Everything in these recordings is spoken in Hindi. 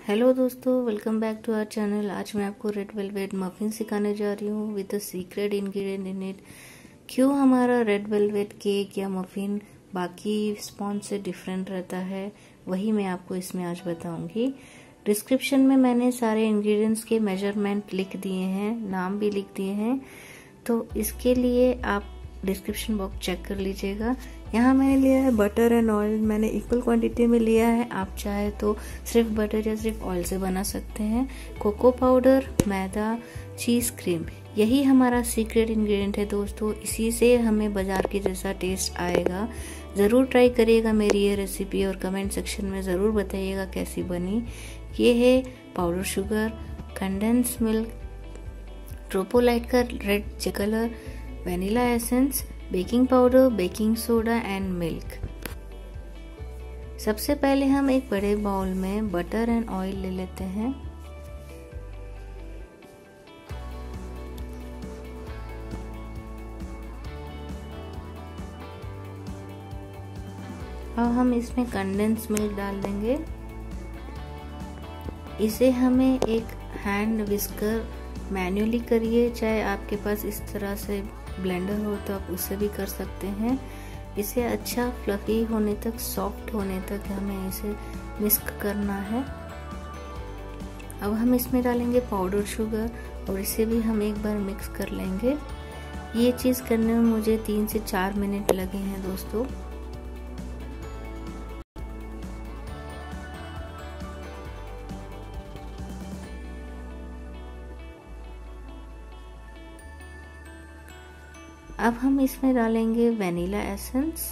हेलो दोस्तों, welcome back to our channel. आज मैं आपको रेड वेलवेट मफिन सिखाने जा रही हूँ with the secret ingredient in it. क्यों हमारा रेड वेलवेट केक या मफिन बाकी स्पॉन्ज से डिफरेंट रहता है, वही मैं आपको इसमें आज बताऊंगी। डिस्क्रिप्शन में मैंने सारे इंग्रेडिएंट्स के मेजरमेंट लिख दिए हैं, नाम भी लिख दिए हैं, तो इसके लिए आप डिस्क्रिप्शन बॉक्स चेक कर लीजिएगा। यहाँ मैंने लिया है बटर एंड ऑयल, मैंने इक्वल क्वांटिटी में लिया है। आप चाहे तो सिर्फ बटर या सिर्फ ऑयल से बना सकते हैं। कोको पाउडर, मैदा, चीज क्रीम, यही हमारा सीक्रेट इंग्रेडिएंट है दोस्तों। इसी से हमें बाजार के जैसा टेस्ट आएगा। ज़रूर ट्राई करिएगा मेरी ये रेसिपी और कमेंट सेक्शन में ज़रूर बताइएगा कैसी बनी। ये है powder sugar, condense milk, Tropolite का red colour, vanilla essence, baking powder, baking soda and milk. सबसे पहले हम एक बड़े बाउल में बटर एंड ऑयल ले लेते हैं। अब हम इसमें कंडेंस मिल्क डाल देंगे। इसे हमें एक हैंड विस्कर मैन्युअली करिए, चाहे आपके पास इस तरह से ब्लेंडर हो तो आप उससे भी कर सकते हैं। इसे अच्छा फ्लफी होने तक, सॉफ्ट होने तक हमें इसे मिक्स करना है। अब हम इसमें डालेंगे पाउडर शुगर और इसे भी हम एक बार मिक्स कर लेंगे। ये चीज़ करने में मुझे 3 से 4 मिनट लगे हैं दोस्तों। अब हम इसमें डालेंगे वनीला एसेंस,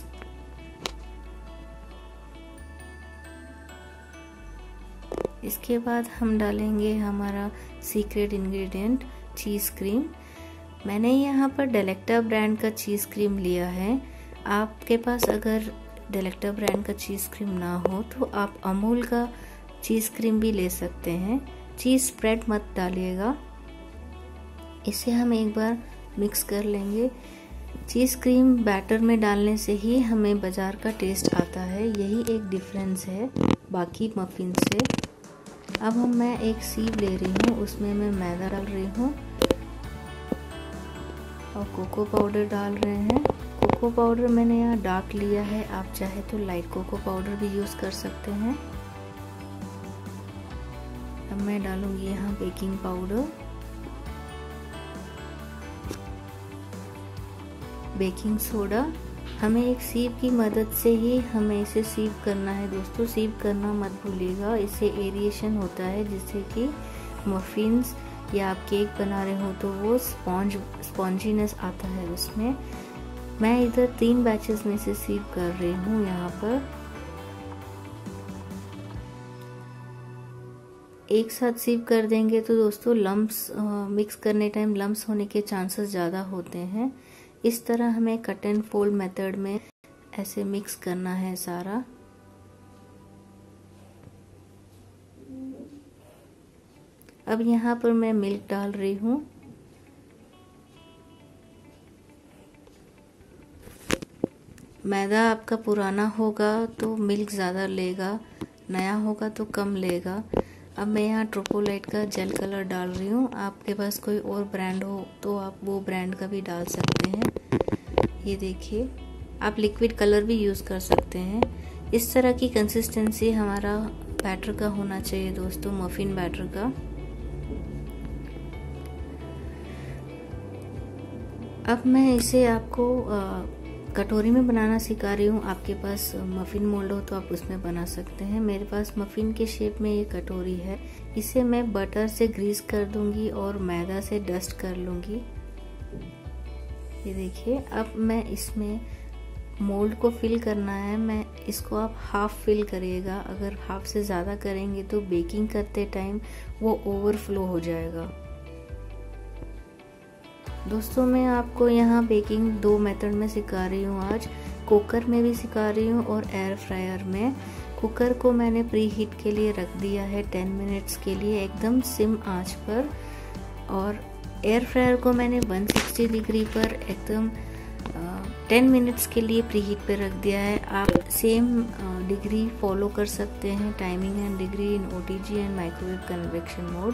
इसके बाद हम डालेंगे हमारा सीक्रेट इंग्रेडिएंट चीज़ क्रीम। मैंने यहाँ पर डेलेक्टा ब्रांड का चीज़ क्रीम लिया है। आपके पास अगर डेलेक्टा ब्रांड का चीज़ क्रीम ना हो तो आप अमूल का चीज़ क्रीम भी ले सकते हैं। चीज़ स्प्रेड मत डालिएगा। इसे हम एक बार मिक्स कर लेंगे। चीज़ क्रीम बैटर में डालने से ही हमें बाजार का टेस्ट आता है, यही एक डिफरेंस है बाकी मफिन से। अब मैं एक सीव ले रही हूँ, उसमें मैं मैदा डाल रही हूँ और कोको पाउडर डाल रहे हैं। कोको पाउडर मैंने यहाँ डार्क लिया है, आप चाहे तो लाइट कोको पाउडर भी यूज़ कर सकते हैं। अब मैं डालूंगी यहाँ बेकिंग पाउडर, बेकिंग सोडा। हमें एक सीव की मदद से ही हमें इसे सीव करना है दोस्तों। सीव करना मत भूलिएगा, इससे एरिएशन होता है जिससे कि मफिन्स या आप केक बना रहे हो तो वो स्पॉन्जीनेस आता है उसमें। मैं इधर 3 बैचेस में से सीव कर रही हूँ। यहाँ पर एक साथ सीव कर देंगे तो दोस्तों लम्प्स मिक्स करने टाइम लम्प्स होने के चांसेस ज़्यादा होते हैं। इस तरह हमें कट एंड फोल्ड मेथड में ऐसे मिक्स करना है सारा। अब यहाँ पर मैं मिल्क डाल रही हूँ। मैदा आपका पुराना होगा तो मिल्क ज़्यादा लेगा, नया होगा तो कम लेगा। अब मैं यहाँ ट्रोपोलाइट का जेल कलर डाल रही हूँ। आपके पास कोई और ब्रांड हो तो आप वो ब्रांड का भी डाल सकते हैं। ये देखिए, आप लिक्विड कलर भी यूज़ कर सकते हैं। इस तरह की कंसिस्टेंसी हमारा बैटर का होना चाहिए दोस्तों, मफिन बैटर का। अब मैं इसे आपको कटोरी में बनाना सिखा रही हूँ। आपके पास मफिन मोल्ड हो तो आप उसमें बना सकते हैं। मेरे पास मफिन के शेप में ये कटोरी है। इसे मैं बटर से ग्रीस कर दूंगी और मैदा से डस्ट कर लूंगी। ये देखिए, अब मैं इसमें मोल्ड को फिल करना है। मैं इसको आप हाफ फिल करिएगा। अगर हाफ से ज़्यादा करेंगे तो बेकिंग करते टाइम वो ओवरफ्लो हो जाएगा। दोस्तों मैं आपको यहाँ बेकिंग 2 मेथड में सिखा रही हूँ आज। कुकर में भी सिखा रही हूँ और एयर फ्रायर में। कुकर को मैंने प्री हीट के लिए रख दिया है 10 मिनट्स के लिए एकदम सिम आंच पर, और एयर फ्रायर को मैंने 160 डिग्री पर एकदम 10 मिनट्स के लिए प्रीहीट पे रख दिया है। आप सेम डिग्री फॉलो कर सकते हैं, timing and degree in OTG and microwave convection mode.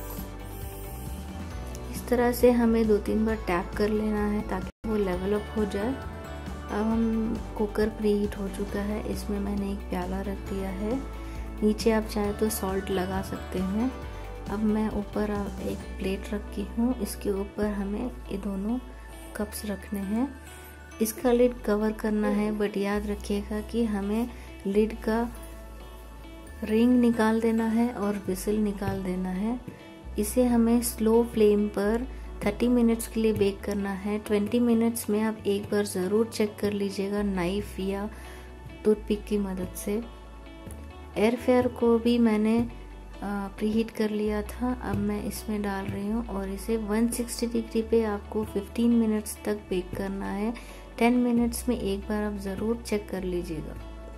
इस तरह से हमें 2-3 बार टैप कर लेना है ताकि वो लेवल अप हो जाए। अब हम कुकर प्रीहीट हो चुका है, इसमें मैंने एक प्याला रख दिया है। नीचे आप चाहे तो सॉल्ट लगा सकते हैं। अब मैं ऊपर एक प्लेट रखी हूँ, इसके ऊपर हमें ये दोनों कप्स रखने हैं। इसका लिड कवर करना है, बट याद रखिएगा कि हमें लिड का रिंग निकाल देना है और विसल निकाल देना है। इसे हमें स्लो फ्लेम पर 30 मिनट्स के लिए बेक करना है। 20 मिनट्स में आप एक बार ज़रूर चेक कर लीजिएगा नाइफ या टूथपिक की मदद से। एयर फ्रायर को भी मैंने प्रीहीट कर लिया था। अब मैं इसमें डाल रही हूँ और इसे 160 डिग्री पे आपको 15 मिनट्स तक बेक करना है। 10 मिनट्स में एक बार आप ज़रूर चेक कर लीजिएगा।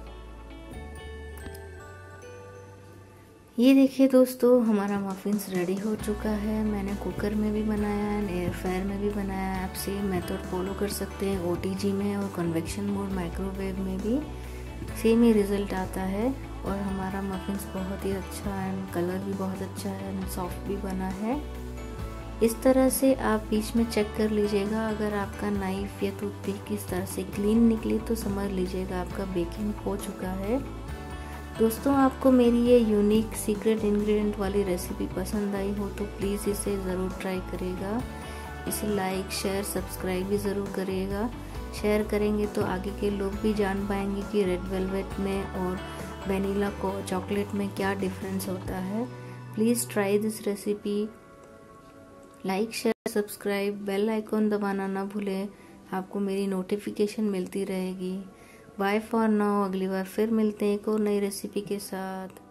ये देखिए दोस्तों, हमारा मफिन्स रेडी हो चुका है। मैंने कुकर में भी बनाया है, एयर फ्रायर में भी बनाया है। आप सेम मेथड फॉलो कर सकते हैं, OTG में और कन्वेक्शन मोड माइक्रोवेव में भी सेम ही रिज़ल्ट आता है। और हमारा मफिन्स बहुत ही अच्छा एंड कलर भी बहुत अच्छा है एंड सॉफ्ट भी बना है। इस तरह से आप बीच में चेक कर लीजिएगा। अगर आपका नाइफ या टूथपिक इस तरह से क्लीन निकली तो समझ लीजिएगा आपका बेकिंग हो चुका है। दोस्तों, आपको मेरी ये यूनिक सीक्रेट इंग्रेडिएंट वाली रेसिपी पसंद आई हो तो प्लीज़ इसे ज़रूर ट्राई करिएगा। इसे लाइक, शेयर, सब्सक्राइब भी ज़रूर करिएगा। शेयर करेंगे तो आगे के लोग भी जान पाएंगे कि रेड वेलवेट में और वनीला को चॉकलेट में क्या डिफरेंस होता है। Please try this recipe. Like, share, subscribe, bell icon दबाना ना भूलें, आपको मेरी नोटिफिकेशन मिलती रहेगी। बाय फॉर नाउ, अगली बार फिर मिलते हैं एक और नई रेसिपी के साथ।